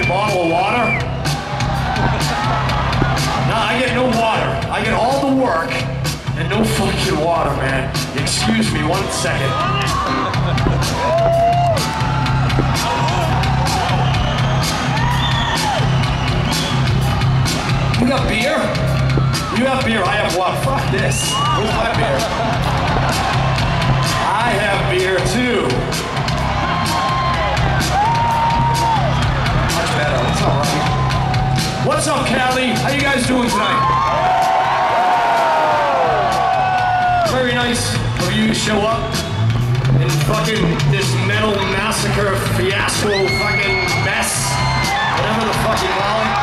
bottle of water? No, I get no water. I get all the work and no fucking water, man. Excuse me 1 second. You got beer? You have beer, I have what? Fuck this. Where's my beer? I have beer too. Much better, it's all right. What's up, Callie? How you guys doing tonight? Very nice of you to show up in fucking this metal massacre fiasco fucking mess. Whatever the fuck you call it.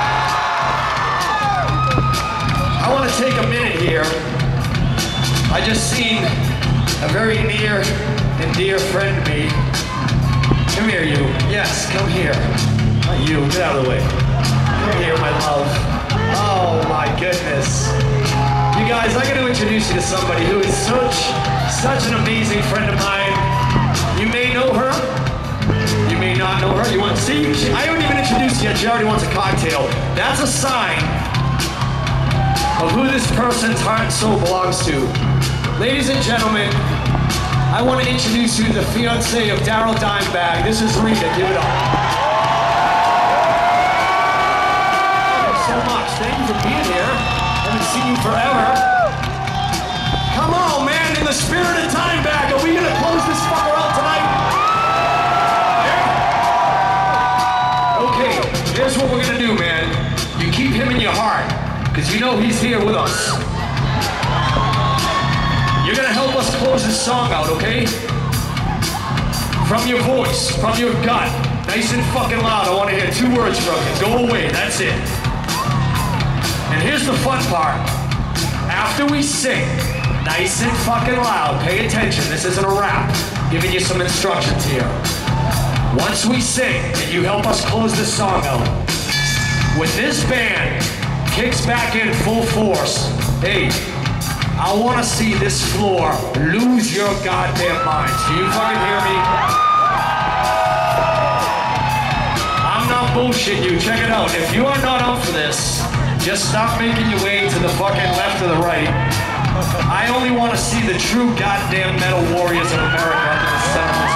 I want to take a minute here. I just seen a very near and dear friend to me. Come here, you. Yes, come here. Not you, get out of the way. Come here, my love. Oh my goodness. You guys, I got to introduce you to somebody who is such an amazing friend of mine. You may know her. You may not know her. You want to see? I haven't even introduced you yet. She already wants a cocktail. That's a sign of who this person's heart and soul belongs to. Ladies and gentlemen, I want to introduce you to the fiancée of Daryl Dimebag. This is Rita. Give it up. Thank you so much. Thank you for being here. Haven't seen you forever. Come on, man. In the spirit of Dimebag, are we going to close this fucker out tonight? Yeah? Okay, here's what we're going to do, man. You keep him in your heart, because you know he's here with us. You're gonna help us close this song out, okay? From your voice, from your gut, nice and fucking loud. I want to hear 2 words from you. Go away, that's it. And here's the fun part. After we sing, nice and fucking loud, pay attention, this isn't a rap. I'm giving you some instructions here. Once we sing, and you help us close this song out, when this band kicks back in full force, hey, I want to see this floor lose your goddamn minds. Do you fucking hear me? I'm not bullshitting you. Check it out. If you are not up for this, just stop making your way to the fucking left or the right. I only want to see the true goddamn metal warriors of America under the sun.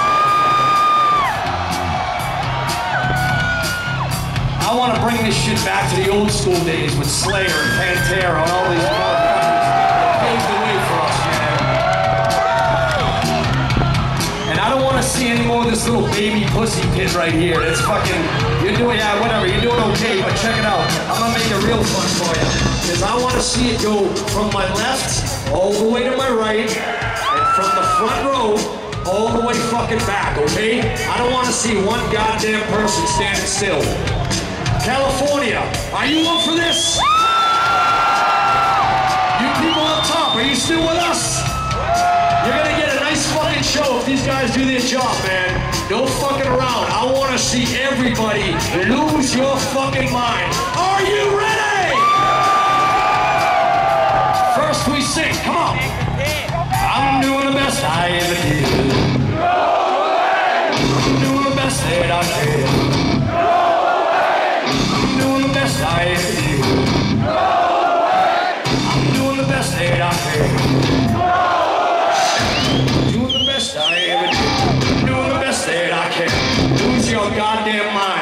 I want to bring this shit back to the old school days with Slayer and Pantera and all these motherfuckers that paved the way for us, you know. And I don't want to see any more of this little baby pussy kid right here. That's fucking, you're doing, yeah, whatever, you're doing okay, but check it out. I'm going to make it real fun for you. Because I want to see it go from my left all the way to my right, and from the front row all the way fucking back, okay? I don't want to see one goddamn person standing still. California, are you up for this? You people up top, are you still with us? You're gonna get a nice fucking show if these guys do their job, man. No fucking around. I wanna see everybody lose your fucking mind. Are you ready? First we sing, come on. I'm doing the best I ever did. I'm doing the best that I can. I ever did. I'm doing the best that I can. Doing the best I ever did. Doing the best that I can. Lose your goddamn mind.